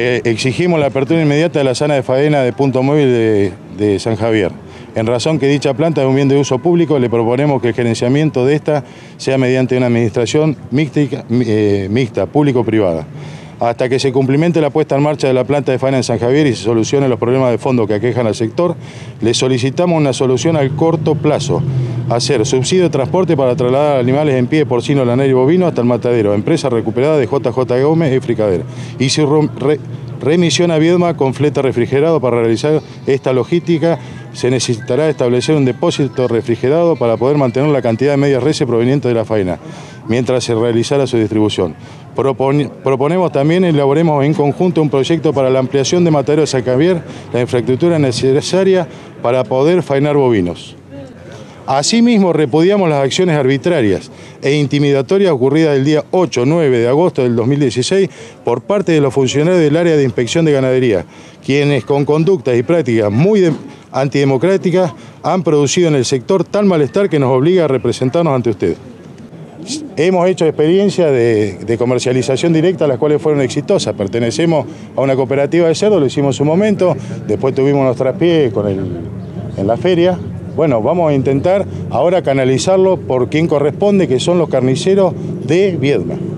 exigimos la apertura inmediata de la zona de faena de punto móvil de San Javier. En razón que dicha planta es un bien de uso público, le proponemos que el gerenciamiento de esta sea mediante una administración mixta, público-privada. Hasta que se cumplimente la puesta en marcha de la planta de faena en San Javier y se solucionen los problemas de fondo que aquejan al sector, le solicitamos una solución al corto plazo: hacer subsidio de transporte para trasladar animales en pie, porcino, lanero y bovino hasta el matadero, empresa recuperada de JJ Gómez y Fricader, y su remisión a Viedma con flete refrigerado. Para realizar esta logística se necesitará establecer un depósito refrigerado para poder mantener la cantidad de medias reses provenientes de la faena, mientras se realizara su distribución. Proponemos también elaboremos en conjunto un proyecto para la ampliación de matadero de San Javier, la infraestructura necesaria para poder faenar bovinos. Asimismo, repudiamos las acciones arbitrarias e intimidatorias ocurridas el día 8-9 de agosto del 2016 por parte de los funcionarios del área de inspección de ganadería, quienes con conductas y prácticas muy antidemocráticas han producido en el sector tal malestar que nos obliga a representarnos ante usted. Hemos hecho experiencias de comercialización directa, las cuales fueron exitosas. Pertenecemos a una cooperativa de cerdo, lo hicimos en su momento, después tuvimos los traspiés en la feria. Bueno, vamos a intentar ahora canalizarlo por quien corresponde, que son los carniceros de Viedma.